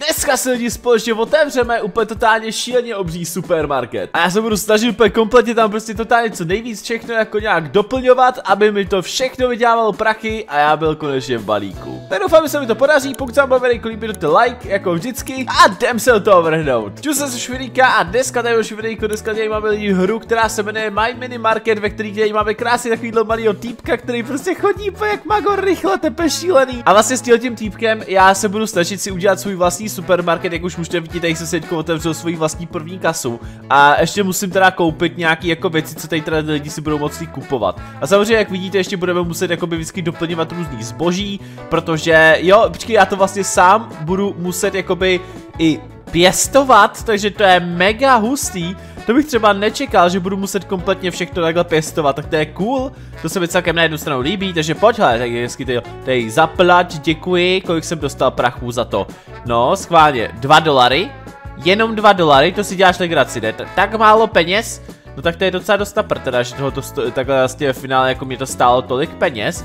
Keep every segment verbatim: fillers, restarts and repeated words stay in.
Dneska se lidi společně otevřeme úplně totálně šíleně obří supermarket. A já se budu snažit úplně kompletně tam prostě totálně co nejvíc všechno jako nějak doplňovat, aby mi to všechno vydělávalo prachy a já byl konečně v balíku. Tak doufám, že se mi to podaří, pokud se vám bude líbit, dejte like, jako vždycky, a jdem se do toho vrhnout. Čus se Švidýka a dneska tady Švidýko, dneska tady máme lidi hru, která se jmenuje My Mini Market, ve který tady máme krásně takovýhle malýho týpka, který prostě chodí po jak magor rychle, tepe šílený. A vlastně s tím týpkem já se budu snažit si udělat svůj vlastní supermarket, jak už můžete vidět, tady jsem si teďko otevřel svoji vlastní první kasu. A ještě musím teda koupit nějaký jako věci, co tady teda lidi si budou moci kupovat. A samozřejmě, jak vidíte, ještě budeme muset jakoby vždycky doplňovat různý zboží, protože jo, počkej, já to vlastně sám budu muset jakoby i pěstovat, takže to je mega hustý. To bych třeba nečekal, že budu muset kompletně všechno takhle pěstovat, tak to je cool. To se mi celkem na jednu stranu líbí, takže pojď, hele, tak hezky tady, tady zaplať, děkuji, kolik jsem dostal prachů za to. No, schválně, dva dolary, jenom dva dolary, to si děláš legraci, ne? Tak málo peněz, no tak to je docela dost na prd, teda, že tohoto takhle vlastně v finále jako mě to stálo tolik peněz.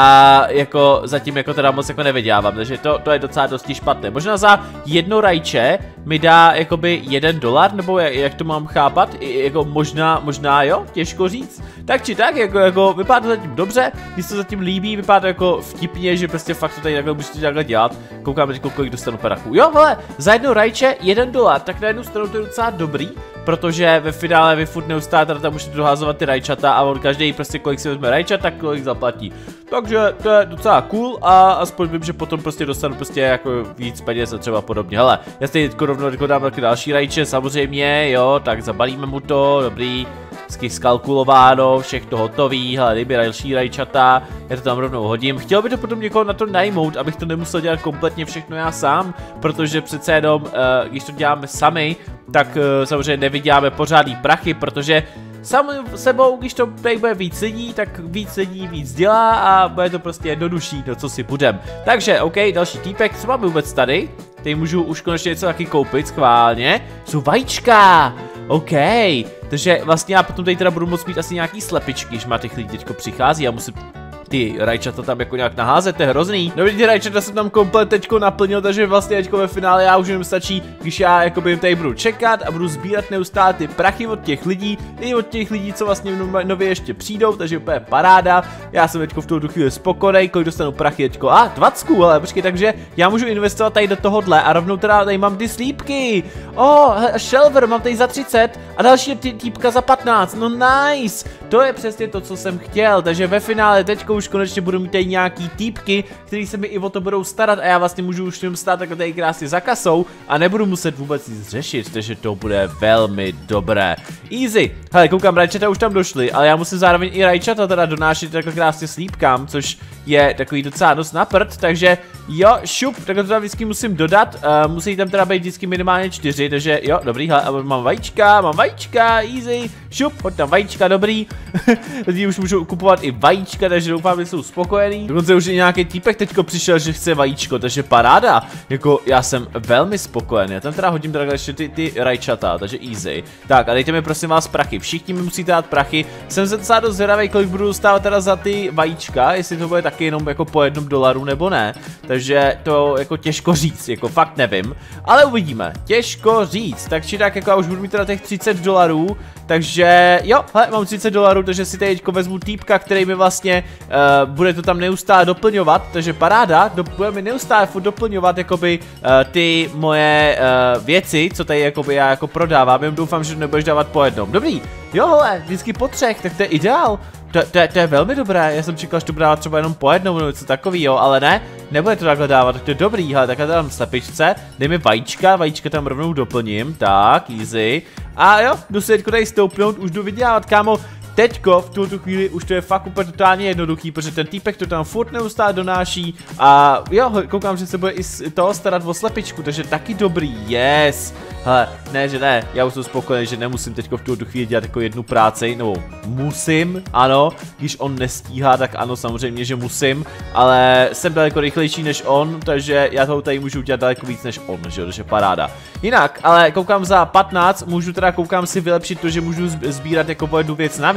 A jako zatím jako teda moc jako nevydělávám, takže to, to je docela dosti špatné. Možná za jedno rajče mi dá jakoby jeden dolar, nebo jak, jak to mám chápat, I, jako možná, možná jo, těžko říct. Tak či tak, jako, jako vypadá to zatím dobře, když se to zatím líbí, vypadá to jako vtipně, že prostě fakt to tady takhle můžete takhle dělat. Koukáme teď, kolik dostanu prachů. Jo, hele, za jedno rajče jeden dolar, tak na jednu stranu to je docela dobrý, protože ve finále vy furt neustále tady tam můžete doházovat ty rajčata a on každý prostě kolik si vezme rajčat, tak kolik zaplatí. Takže to je docela cool a aspoň vím, že potom prostě dostanu prostě jako víc peněz a třeba podobně. Hele, já si teď rovnou jako dám taky další rajče, samozřejmě, jo, tak zabalíme mu to, dobrý, vždycky skalkulováno, všechno hotový, hele, kdyby další rajčata, já to tam rovnou hodím. Chtěl by to potom někoho na to najmout, abych to nemusel dělat kompletně všechno já sám, protože přece jenom, uh, když to děláme sami, tak uh, samozřejmě nevyděláme pořádný prachy, protože sam sebou, když to bude víc lidí, tak víc lidí víc dělá a bude to prostě jednodušší, no co si budem. Takže, OK, další týpek, co máme vůbec tady? Tady můžu už konečně něco taky koupit, schválně. Jsou vajíčka, OK. Takže vlastně já potom tady teda budu moct mít asi nějaký slepičky, když má těch lidí teďko přichází a musím ty rajčata tam jako nějak naházet, to je hrozný. No ty rajčata jsem tam komplet teďko naplnil, takže vlastně teďko ve finále já už jenom stačí, když já jakoby tady budu čekat a budu sbírat neustále ty prachy od těch lidí, i od těch lidí, co vlastně nově ještě přijdou, takže úplně paráda. Já jsem teďko v tu chvíli spokojený, kolik dostanu prachy teďko. A dvacet, ale počkej, takže já můžu investovat tady do tohohle a rovnou teda tady mám ty slípky. O, oh, shelver mám tady za třicet a další týpka za patnáct, no nice. To je přesně to, co jsem chtěl, takže ve finále teďko už konečně budu mít tady nějaký týpky, který se mi i o to budou starat a já vlastně můžu už tím stát takhle tady krásně za kasou a nebudu muset vůbec nic řešit, takže to bude velmi dobré. Easy. Hele, koukám, rajčata už tam došly, ale já musím zároveň i rajčata teda donášet takhle krásně slípkám, což je takový docela dost na prd, takže jo, šup, takhle to tam vždycky musím dodat, uh, musí tam teda být vždycky minimálně čtyři, takže jo, dobrý, hele, mám vajíčka, mám vajíčka, easy, šup, hoď tam vajíčka, dobrý. Lidi už můžou kupovat i vajíčka, takže doufám, že jsou spokojený. Dokonce už i nějaký týpek teďko přišel, že chce vajíčko, takže paráda. Jako já jsem velmi spokojený. Já tam teda hodím takhle ještě ty, ty rajčata, takže easy. Tak a dejte mi prosím vás prachy. Všichni mi musíte dát prachy. Jsem se docela dost zvědavý, kolik budu dostávat teda za ty vajíčka, jestli to bude taky jenom jako po jednom dolaru nebo ne. Takže to jako těžko říct, jako fakt nevím. Ale uvidíme. Těžko říct. Takže tak jako já už budu mít teda těch třicet dolarů. Takže jo, hele, mám třicet dolarů, takže si teďko vezmu týpka, který mi vlastně uh, bude to tam neustále doplňovat, takže paráda, do, bude mi neustále furt doplňovat jakoby uh, ty moje uh, věci, co tady jakoby já jako prodávám, jenom doufám, že to nebudeš dávat po jednom. Dobrý, jo hele, vždycky po třech, tak to je ideál. To, to, to je velmi dobré, já jsem čekal, že to bude dávat třeba jenom po jednou nebo něco takového, ale ne, nebude to takhle dávat, tak to je dobrý, hele, takhle dám slepičce, dej mi vajíčka, vajíčka tam rovnou doplním, tak, easy, a jo, jdu si teďko tady stoupnout, už jdu vydělávat, kámo. Teďko, v tuto chvíli, už to je fakt úplně totálně jednoduchý, protože ten týpek to tam furt neustále donáší a jo, koukám, že se bude i z toho starat o slepičku, takže taky dobrý, yes. Hele, ne, že ne, já už jsem spokojený, že nemusím teďko v tuto chvíli dělat jako jednu práci, no musím, ano, když on nestíhá, tak ano, samozřejmě, že musím, ale jsem daleko rychlejší než on, takže já toho tady můžu dělat daleko víc než on, že jo, takže paráda. Jinak, ale koukám za patnáct, můžu teda, koukám si vylepšit to, že můžu sbírat jako po jednu věc navíc.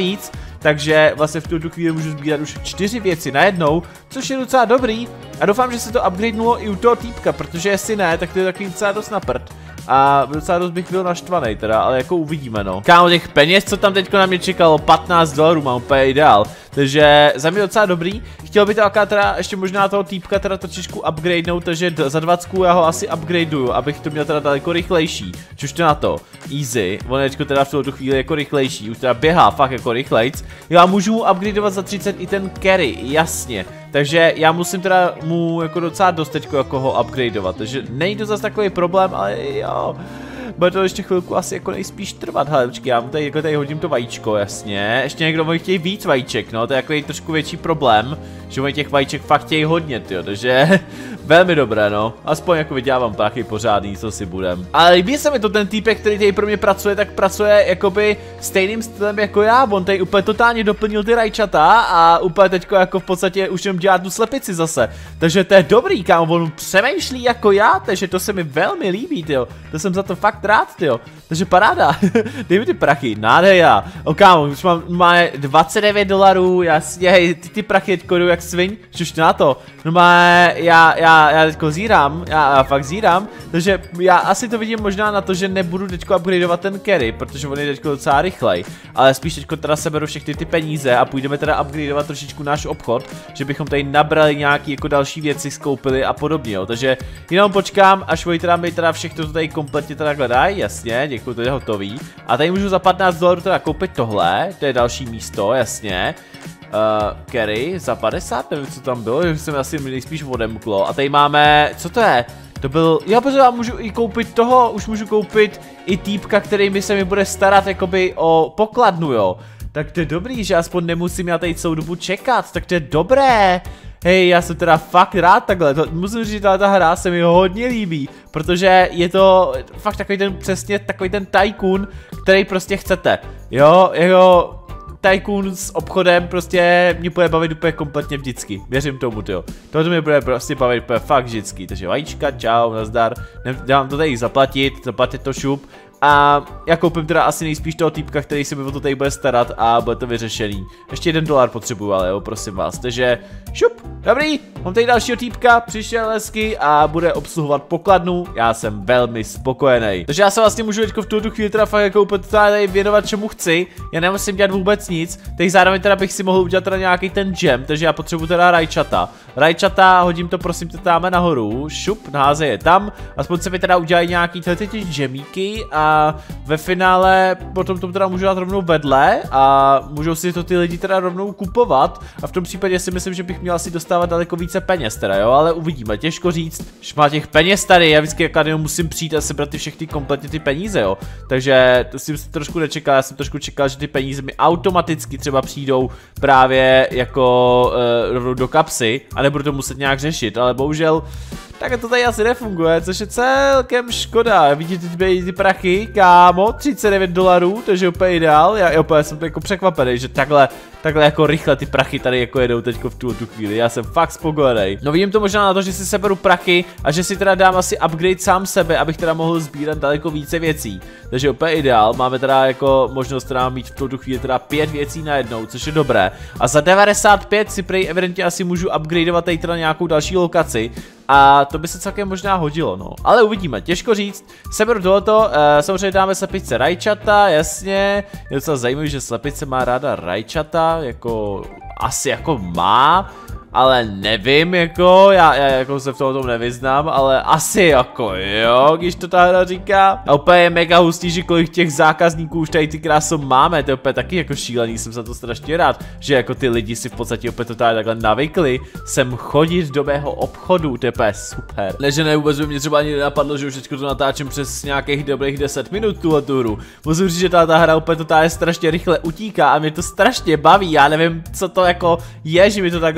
navíc, takže vlastně v tuto chvíli můžu sbírat už čtyři věci najednou, což je docela dobrý a doufám, že se to upgradenulo i u toho týpka, protože jestli ne, tak to je takový docela dost na prd. A docela dost bych byl naštvaný teda, ale jako uvidíme no. Kámo, těch peněz, co tam teďko na mě čekalo, patnáct dolarů, mám úplně ideál. Takže za mě docela dobrý. Chtěl by to aká teda ještě možná toho týpka teda trošičku upgradenout, takže za dvacet já ho asi upgradeuju, abych to měl teda daleko rychlejší. Čuž to na to, easy, on je teda v tuto chvíli jako rychlejší, už teda běhá fakt jako rychlejc. Já můžu mu upgradeovat za třicet i ten carry, jasně. Takže já musím teda mu jako docela dost teďko jako ho upgradeovat, takže není to zase takový problém, ale jo. Bude to ještě chvilku asi jako nejspíš trvat, hele, počkej, já mu tady, jako tady hodím to vajíčko, jasně, ještě někdo může chtějí víc vajíček, no, to je takový trošku větší problém, že oni těch vajíček fakt chtějí hodně, tyjo, takže velmi dobré, no, aspoň jako vydělávám prachy pořádný, co si budem. Ale líbí se mi to, ten týpek, který tady pro mě pracuje, tak pracuje jakoby stejným stylem jako já, on tady úplně totálně doplnil ty rajčata a úplně teďko jako v podstatě už jenom dělá tu slepici zase, takže to je dobrý, kámo, on přemýšlí jako já, takže to se mi velmi líbí, tyjo, to jsem za to fakt rád, tyjo. Takže paráda. Dej mi ty prachy, nádheja. O kámo, už mám, máme dvacet devět dolarů, jasně, hej, ty, ty prachy teďko jdou jak svin, už na to. No má, já, já, já teďko zírám, já, já fakt zírám, takže já asi to vidím možná na to, že nebudu teďko upgradeovat ten carry, protože on je teďko docela rychlej, ale spíš teďko teda seberu všechny ty peníze a půjdeme teda upgradeovat trošičku náš obchod, že bychom tady nabrali nějaký jako další věci, skoupili a podobně, jo. Takže jenom počkám, až oni teda mi teda všechno to tady kompletně teda gledají, jasně, děkuji, to je hotový. A tady můžu za patnáct dolarů teda koupit tohle, to je další místo, jasně. Uh, carry za padesát, nevím, co tam bylo, že jsem asi nejspíš odemklo. A tady máme, co to je? To byl, já protože já můžu i koupit toho, už můžu koupit i týpka, který mi se mi bude starat jakoby o pokladnu, jo. Tak to je dobrý, že aspoň nemusím já tady celou dobu čekat, tak to je dobré. Hej, já jsem teda fakt rád takhle, to, musím říct, že ta hra se mi hodně líbí, protože je to fakt takový ten, přesně takový ten tycoon, který prostě chcete, jo, jeho tycoon s obchodem prostě mě bude bavit úplně kompletně vždycky, věřím tomu, jo, tohle mě bude prostě bavit úplně fakt vždycky, takže vajíčka, čau, nazdar, dám to tady zaplatit, zaplatit to šup. A já koupím teda asi nejspíš toho týpka, který se mi o to tady bude starat a bude to vyřešený. Ještě jeden dolar potřebuju, ale jo, prosím vás. Takže šup, dobrý, mám tady dalšího týpka, přišel hezky a bude obsluhovat pokladnu. Já jsem velmi spokojený. Takže já se vlastně můžu teďko v tuto chvíli teda fakt jako úplně tady věnovat čemu chci. Já nemusím dělat vůbec nic. Teď zároveň teda bych si mohl udělat teda nějaký ten gem, takže já potřebuju teda rajčata. Rajčata, hodím to prosím tě tam nahoru, šup, naházej je tam. Aspoň se mi teda udělají nějaký tyhle ty džemíky a A ve finále potom to teda můžu dát rovnou vedle a můžou si to ty lidi teda rovnou kupovat a v tom případě si myslím, že bych měl asi dostávat daleko více peněz teda, jo, ale uvidíme, těžko říct, že má těch peněz tady, já vždycky jaká musím přijít a sebrat ty všechny kompletně ty peníze, jo, takže to jsem si trošku nečekal, já jsem trošku čekal, že ty peníze mi automaticky třeba přijdou právě jako uh, rovnou do kapsy a nebudu to muset nějak řešit, ale bohužel tak to tady asi nefunguje, což je celkem škoda. Vidíte ty, ty prachy, kámo, třicet devět dolarů, to je úplně ideál. Já, já úplně jsem jako překvapený, že takhle, takhle jako rychle ty prachy tady jako jedou teďko v tu, tu chvíli. Já jsem fakt spokojený. No vidím to možná na to, že si seberu prachy a že si teda dám asi upgrade sám sebe, abych teda mohl sbírat daleko více věcí. Takže úplně ideál, máme teda jako možnost teda mít v tu chvíli teda pět věcí najednou, což je dobré. A za devadesát pět si prej evidentně asi můžu upgradeovat tady teda nějakou další lokaci. A to by se celkem možná hodilo, no. Ale uvidíme, těžko říct. Seberu tohoto, uh, samozřejmě dáme slepice rajčata, jasně. Je docela zajímavé, že slepice má ráda rajčata, jako asi jako má. Ale nevím, jako, já, já jako se v tom nevyznám, ale asi jako jo, když to ta hra říká. A úplně je mega hustý, že kolik těch zákazníků už tady ty krásou máme, to je úplně taky jako šílený, jsem za to strašně rád, že jako ty lidi si v podstatě opět totálně takhle navykli sem chodit do mého obchodu, to je úplně super. Ne, že ne, vůbec by mě třeba ani nenapadlo, že už teďko to natáčím přes nějakých dobrých deset minut tuhle tu hru. Musím říct, že ta, ta hra úplně totálně strašně rychle utíká a mě to strašně baví, já nevím, co to jako je, že mi to takhle strašně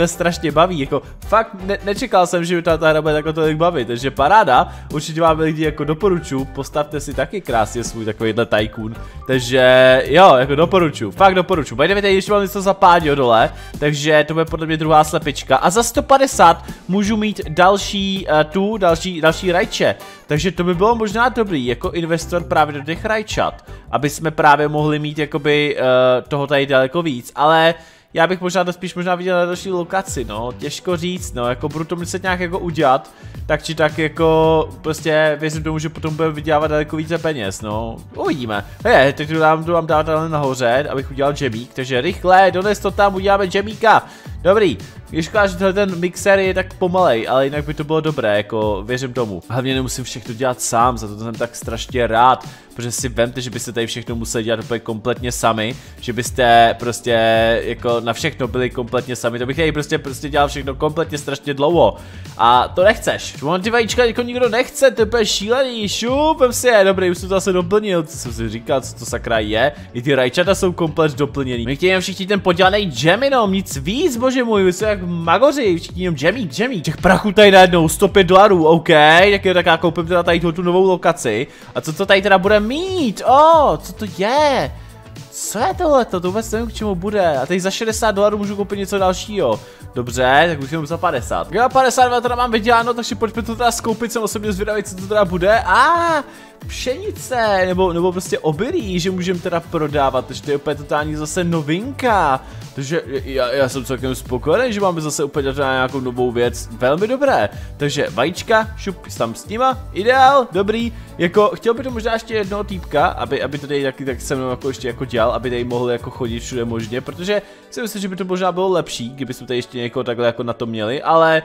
strašně baví, jako fakt ne nečekal jsem, že by ta, ta hra bude jako tolik bavit, takže paráda, určitě vám lidi jako doporučuji, postavte si taky krásně svůj takovýhle tycoon, takže jo, jako doporučuji, fakt doporučuji, bajdeme tady ještě mám něco za Páďo dole, takže to bude podle mě druhá slepička a za sto padesát můžu mít další uh, tu, další, další rajče, takže to by bylo možná dobrý, jako investor právě do těch rajčat, aby jsme právě mohli mít jakoby uh, toho tady daleko víc, ale já bych možná to spíš možná viděl na další lokaci, no, těžko říct, no, jako budu to muset nějak jako udělat, tak či tak jako prostě věřím tomu, že potom budeme vydělávat daleko více peněz, no, uvidíme. Hej, teď to dám, to vám dát nahoře, abych udělal džemík, takže rychle, dones to tam, uděláme džemíka, dobrý. Je škoda, že ten mixer je tak pomalej, ale jinak by to bylo dobré, jako věřím tomu. Hlavně nemusím všechno dělat sám, za to jsem tak strašně rád, protože si vemte, že byste tady všechno museli dělat úplně kompletně sami, že byste prostě jako na všechno byli kompletně sami, to bych tady prostě prostě dělal všechno kompletně strašně dlouho. A to nechceš, on ty vajíčka jako nikdo nechce, to je úplně šílený, šupem si je, dobrý, už jsem to zase doplnil, co jsem si říkal, co to sakra je, i ty rajčata jsou komplet doplněný. My chtějí všichni ten podělaný džem jenom, nic víc, bože můj, jsou jak magoři, všichni jenom džemík, džemík, těch prachů tady najednou, sto pět dolarů, OK, tak jo, tak já koupím teda tady tu novou lokaci, a co to tady teda bude mít, o, oh, co to je? Co je tohleto? To vůbec nevím, k čemu bude. A teď za šedesát dolarů můžu koupit něco dalšího. Dobře, tak už jenom za padesát. Já padesát dva teda mám vyděláno, takže pojďme to teda skoupit, jsem osobně zvědavý, co to teda bude. A ah, pšenice, nebo, nebo prostě obilí, že můžeme teda prodávat, takže to je úplně totální zase novinka. Takže já, já jsem celkem spokojený, že máme zase úplně teda nějakou novou věc, velmi dobré. Takže vajíčka, šup, tam s nima, ideál, dobrý. Jako, chtěl by to možná ještě jednoho týpka, aby, aby to tady taky tak se mnou jako ještě jako dělal, aby tady mohl jako chodit všude možně, protože si myslím, že by to možná bylo lepší, kdyby jsme tady ještě někoho takhle jako na to měli, ale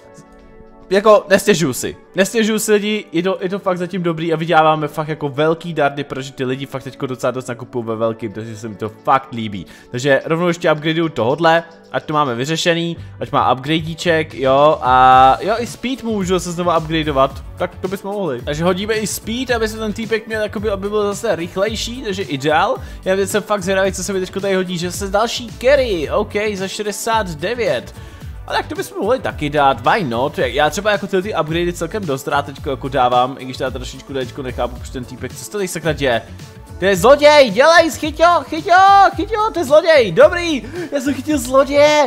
jako nestěžuju si, nestěžuju si lidi, je to, je to fakt zatím dobrý a vyděláváme fakt jako velký dardy, protože ty lidi fakt teďko docela dost nakupují ve velkým, takže se mi to fakt líbí. Takže rovnou ještě upgradeuju tohodle, ať to máme vyřešený, ať má upgradíček, jo, a jo, i speed můžu se znovu upgradeovat, tak to bychom mohli. Takže hodíme i speed, aby se ten týpek měl, jakoby, aby byl zase rychlejší, takže ideál. Já teď jsem fakt zvědavý, co se mi teďko tady hodí, že se další carry, OK, za šedesát devět. A tak to bychom mohli taky dát, why not? Já třeba jako tyhle ty upgradey celkem dost rád teďko jako dávám, i když já trošičku teďko nechápu, protože ten týpek, co se to tady sakra děje? To je zloděj, dělej, chyťo, chyťo, chyťo, to je zloděj, dobrý, já jsem chytil zloděje,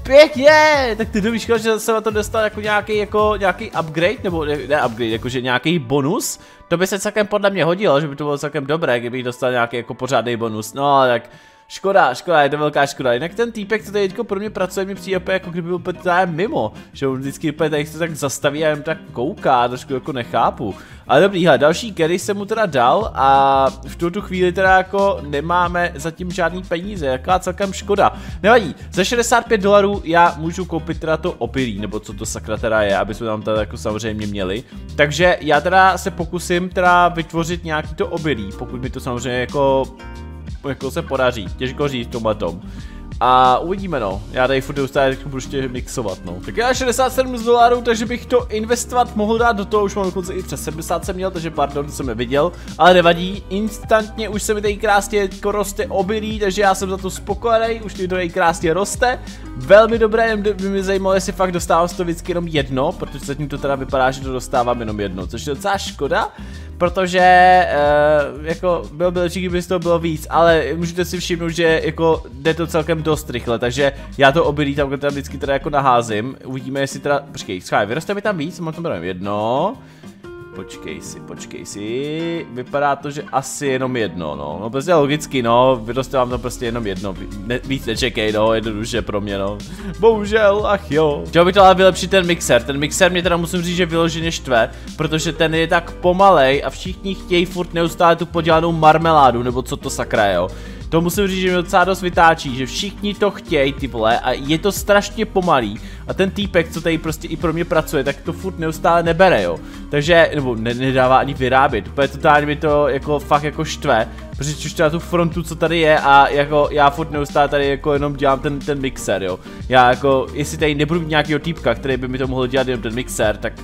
pěkně, tak ty dovíš, že jsem na to dostal jako nějaký, jako nějaký upgrade, nebo ne, ne upgrade, jakože nějaký bonus, to by se celkem podle mě hodilo, že by to bylo celkem dobré, kdybych dostal nějaký jako pořádný bonus, no tak škoda, škoda, je to velká škoda. Jinak ten týpek, co tady teďko pro mě pracuje, mi přijde jako kdyby byl úplně tady mimo. Že on vždycky úplně tady se tak zastaví a jen tak kouká, trošku jako nechápu. Ale dobrý, hele, další carry jsem mu teda dal a v tuto chvíli teda jako nemáme zatím žádný peníze, jaká celkem škoda. Nevadí, za šedesát pět dolarů já můžu koupit teda to opilí, nebo co to sakra teda je, aby jsme tam teda jako samozřejmě měli. Takže já teda se pokusím teda vytvořit nějaký to obilí, pokud mi to samozřejmě jako jako se podaří, těžko říct tomhletom. A uvidíme, no, já tady furt neustále budu ještě mixovat, no. Tak já šedesát sedm dolarů, takže bych to investovat mohl dát do toho, už mám dokonce i přes sedmdesát jsem měl, takže pardon, to jsem neviděl, ale nevadí, instantně už se mi tady krásně jako roste obilí, takže já jsem za to spokojený, už mi to tady krásně roste, velmi dobré, jen by mě zajímalo, jestli fakt dostávám z toho vždycky jenom jedno, protože zatím to teda vypadá, že to dostávám jenom jedno, což je docela škoda. Protože uh, jako byl by lepší, kdyby z toho bylo víc, ale můžete si všimnout, že jako jde to celkem dost rychle, takže já to obilí tam, tam vždycky teda jako naházím, uvidíme jestli teda, počkej, schválně, vyroste mi tam víc, mám tam jenom jedno. Počkej si, počkej si, vypadá to, že asi jenom jedno, no, no prostě logicky, no, vyroste vám to prostě jenom jedno, ne, víc nečekej, no, jednoduše pro mě, no, bohužel, ach jo. Chtěl bych to ale vylepšit ten mixer, ten mixer mě teda musím říct, že vyloženě štve, protože ten je tak pomalej a všichni chtějí furt neustále tu podělanou marmeládu, nebo co to sakra, jo. To musím říct, že mě docela dost vytáčí, že všichni to chtějí, ty vole, a je to strašně pomalý. A ten týpek, co tady prostě i pro mě pracuje, tak to furt neustále nebere, jo. Takže, nebo ne, nedává ani vyrábět, úplně totálně mi to jako fakt jako štve, protože už na tu frontu, co tady je a jako já furt neustále tady jako jenom dělám ten, ten mixer, jo. Já jako, jestli tady nebudu mít nějakého týpka, který by mi to mohl dělat jenom ten mixer, tak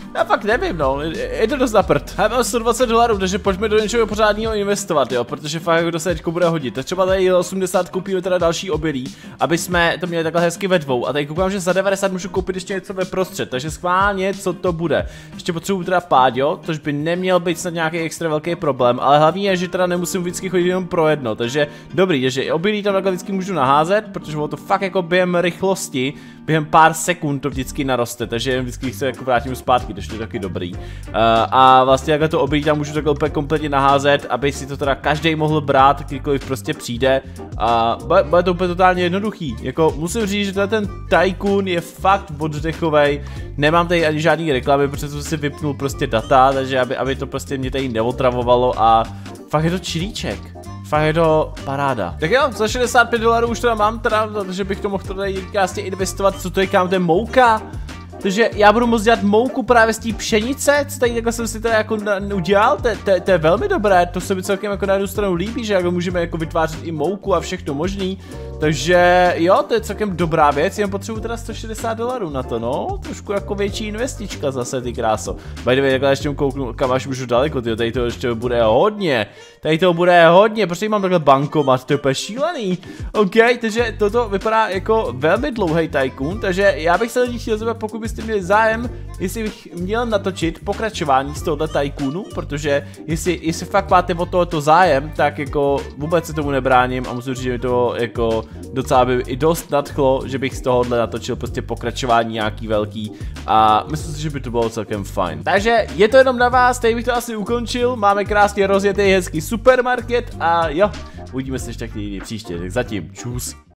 Já fakt nevím, no, je to dost na prd. Já mám sto dvacet dolarů, takže pojďme do něčeho pořádného investovat, jo, protože fakt kdo se teďko bude hodit. Tak třeba tady osmdesát koupíme teda další obilí, aby jsme to měli takhle hezky ve dvou. A tady koukám, že za devadesát můžu koupit ještě něco ve prostřed, takže schválně, co to bude. Ještě potřebuji teda páďo, což by neměl být snad nějaký extra velký problém, ale hlavní je, že teda nemusím vždycky chodit jenom pro jedno, takže dobrý, takže obilí tam takhle vždycky můžu naházet, protože to fakt jako během rychlosti, během pár sekund to vždycky naroste, takže vždycky se jako vrátím zpátky, takže to je taky dobrý. Uh, a vlastně takhle to obilí tam můžu takhle úplně kompletně naházet, aby si to teda každý mohl brát, kdykoliv prostě přijde. A bude, bude to úplně totálně jednoduchý. Jako musím říct, že ten Tycoon je fakt oddechovej. Nemám tady ani žádný reklamy, protože jsem si vypnul prostě data, takže aby, aby to prostě mě tady neotravovalo a fakt je to čilíček. Fakt je to paráda. Tak jo, za šedesát pět dolarů už teda mám, teda, že bych to mohl tady krásně investovat. Co to je, kam to je mouka? Takže já budu moct dělat mouku právě z té pšenice, co tady takhle jsem si teda jako udělal, to, to, to je velmi dobré, to se mi celkem jako na jednu stranu líbí, že jako můžeme jako vytvářet i mouku a všechno možný, takže jo, to je celkem dobrá věc, jen potřebuji teda sto šedesát dolarů na to, no, trošku jako větší investička zase, ty kráso. By the way, takhle ještě kouknu, kam až můžu daleko, tyjo, tady to ještě bude hodně, tady to bude hodně, protože mám takhle bankomat, to je úplně šílený, ok, takže toto vypadá jako velmi dlouhý Tycoon, takže já bych se lidi chtěl zeptat, pokud byste měli zájem, jestli bych měl natočit pokračování z tohoto Tycoonu, protože jestli, jestli fakt máte o tohoto zájem, tak jako vůbec se tomu nebráním a musím říct, že mi to jako docela by i dost nadchlo, že bych z tohohle natočil prostě pokračování nějaký velký a myslím si, že by to bylo celkem fajn. Takže je to jenom na vás, tady bych to asi ukončil, máme krásně rozjetý hezký supermarket a jo, uvidíme se ještě někdy příště, tak zatím čus.